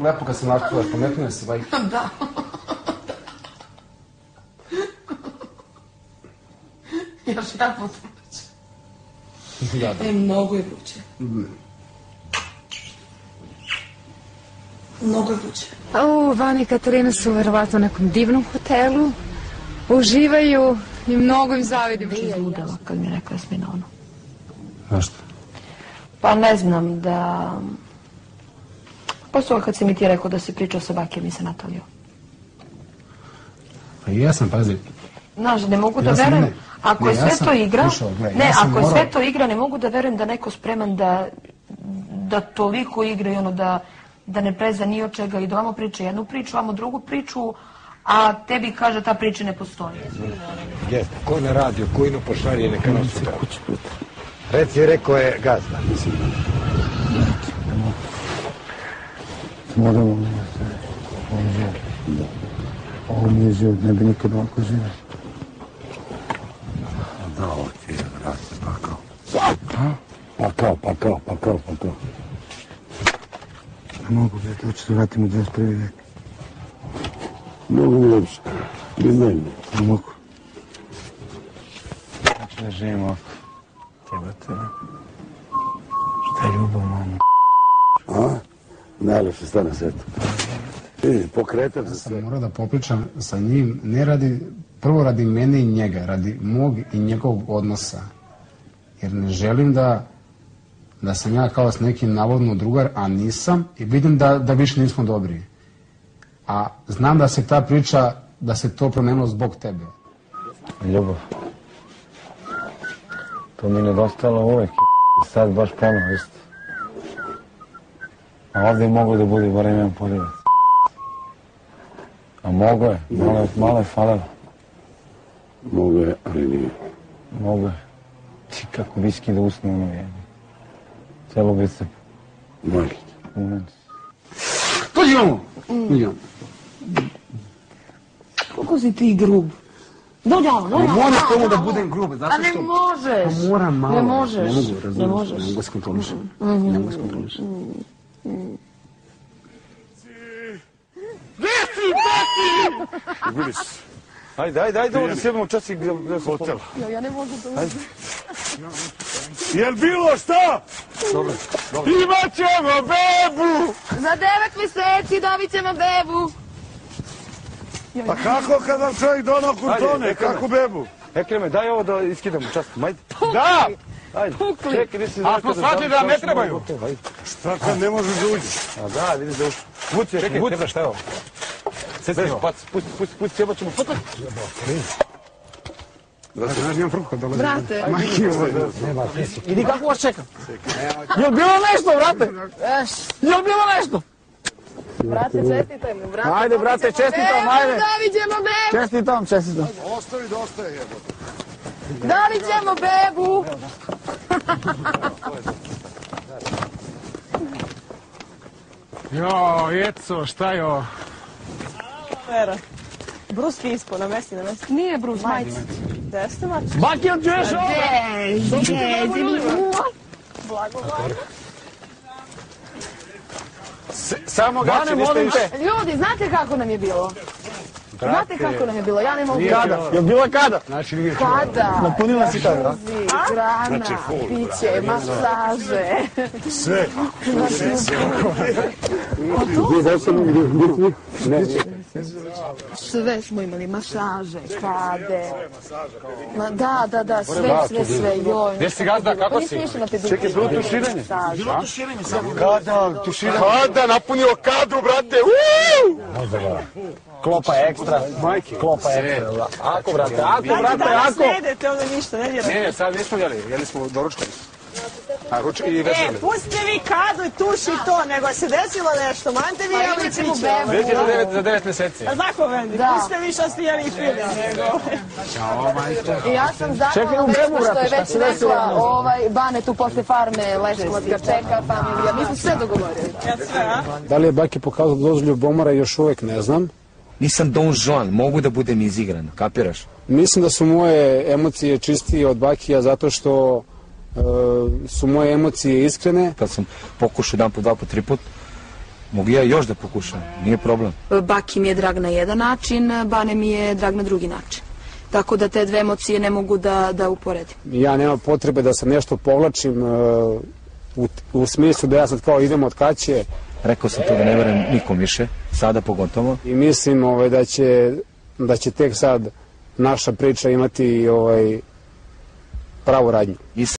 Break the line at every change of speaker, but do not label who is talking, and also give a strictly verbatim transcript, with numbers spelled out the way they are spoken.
lepo kad se naštavaš, pametnuje se, bajke.
Da. Još ja potpunoću.
Da, da.
E, mnogo je vruće. Mnogo je vruće.
O, Vani i Katarina su verovatno u nekom divnom hotelu. Uživaju i mnogo im zavidim.
Gde je udala kad mi je rekla Jasmina ono?
Zašto?
Pa ne znam da... Posle kad si mi ti rekao da si pričao sa Bakijem i sa Natalijom.
Pa i ja sam, pazi.
Znaš, ne mogu da verujem, ako je sve to igra, ne, ako je sve to igra, ne mogu da verujem da neko spreman da da toliko igra i ono da da ne preza ni od čega i da vamo priča jednu priču, vamo drugu priču, a tebi kaže ta priča ne postoji.
Gdje? Ko na radio, ko ino pošalje, neka nas sutra. Reci, rekao je gazda.
Moramo mi je sve. Ovo je život. Ovo mi je život, ne bi nikad ovako živio.
Da, ovo ti je, vrati, pakao. Pakao, pakao, pakao, pakao.
Ne mogu, brate, hoću se vratim u dvadeset prvi vek.
Mogu mi lepše. Bez mene.
Ne mogu.
Znači da živim ovako. Jebate, ne?
Šta je ljubav, mamo?
A? Najlepše stane svetu. Vidi, pokretam se sve.
Sam morao da popričam sa njim, ne radi, prvo radi mene i njega, radi mog i njegovog odnosa. Jer ne želim da da sam ja kao s nekim navodno drugar, a nisam, i vidim da, da više nismo dobri. A znam da se ta priča, da se to promenilo zbog tebe.
Ljubav. To mi je nedostalo uvek. I sad baš ponovno isto. A ovdje je mogo da bude barem jedan poljubac. A mogo je. Malo je, malo je falilo.
Mogo je, ali nije.
Mogo je. Ti kako viski da usne ono jedno. Celo bicep.
Majke.
Dođi vamo! Dođi vamo.
Koliko si ti grub? Dođi vamo, dođi vamo.
Moram tomu da budem grub, zato što...
A ne možeš.
Pa moram malo.
Ne možeš.
Ne mogu, razumiješ.
Ne možeš.
Ne mogu se kontrolišem. Ne mogu se kontrolišem.
Gdje si, Baki? Vidiš. Ajde, ajde, ajde, ovdje sjebamo časik gdje sam hotel.
Jo, ja ne mogu da uzim.
Jel bilo šta? Dobro, dobro. Imat ćemo bebu!
Za devet mjeseci dobit ćemo bebu.
Pa kako kad vam čovjek dono kurtone, kako bebu?
Ekreme, daj ovo da iskidamo časkom, ajde.
Da!
Ajde.
Pukli.
Čekaj, nisi
A smo shvatili da ne trebaju.
Ajde.
Šta kad ne možeš da uđeš?
A da, vidiš da ušli. Vuci,
Čekaj,
vuci.
tebe šta je ovo?
Veš, pac, pusti, pusti, pusti, jeba ćemo. Pusti.
Znaš, imam fruka dolazi.
Brate.
Idi kako vas čekam. Jel bilo nešto, brate? Jel bilo nešto?
Brate, čestitaj mu, brate.
Ajde, brate, čestitam, ajde.
Dobit ćemo bebu.
Čestitam, čestitam.
Ostavi da ostaje jebote.
Dobit ćemo bebu.
Jo, Jeco, šta je ovo?
Vera. Bruski ispo, namesti, namesti.
Nije brus, majica.
Gde ste, mači?
Baki, jel čuješ ovo?
Blago, blago.
Samo gači, niste više.
Ljudi, znate kako nam je bilo? Znate kako nam je bilo? Ja ne mogu...
Kada? Jel bila kada?
Znači, nije
Kada?
Napunila si kada?
Muzi, grana, piće, masaže.
Sve.
Sve smo imali, masaže, kade. Ma, da, da, da, sve, sve, sve, joj.
Gdje si gazda, kako si? Čekaj, bilo tuširanje.
Bilo
tuširanje samo. Kada, tuširanje. Kada, napunio kadru, brate.
Klopa je ekstra. Klopa je ekstra. Ako, brate, ako, brate,
Danas
ako.
ne jedete ovdje ništa, ne djelate.
Ne, sad nismo jeli, jeli smo doručkali. A ruč i
E,
veseli.
pustite vi kadu i tuši to, nego se desilo nešto, mante vi jeli
ćemo
priče.
bebu.
Već je za devet, za devet mjeseci.
A znako, Vendi,
Da.
pustite vi što ste jeli i pili.
I ja sam
Čekaj u
zahvalna
bebu,
Vespa što
brate,
je
šta
već
se desilo?
rekla ovaj Bane tu posle farme Leskovac ga čeka, familija. Mi smo sve dogovorili.
Ja sve, a?
Da li je Baki pokazao dozu ljubomora, još uvek ne znam.
Nisam Don Juan, mogu da budem izigran, kapiraš?
Mislim da su moje emocije čistije od Bakija zato što e, su moje emocije iskrene.
Kad sam pokušao jedan po dva po tri put, Mogu ja još da pokušam, nije problem.
Baki mi je drag na jedan način, Bane mi je drag na drugi način. Tako da te dve emocije ne mogu da, da uporedim.
Ja nema potrebe da se nešto povlačim uh, u, u smislu da ja sad kao idem od kaće.
Rekao sam to da ne verujem nikom više, sada pogotovo.
I mislim ovaj, da, će, da će tek sad naša priča imati ovaj, pravu radnju.